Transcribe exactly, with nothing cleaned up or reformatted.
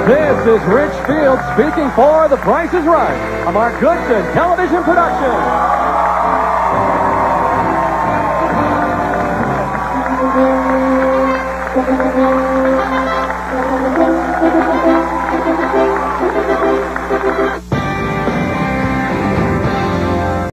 This is Rich Field speaking for The Price is Right, a Mark Goodson television production. Thank you.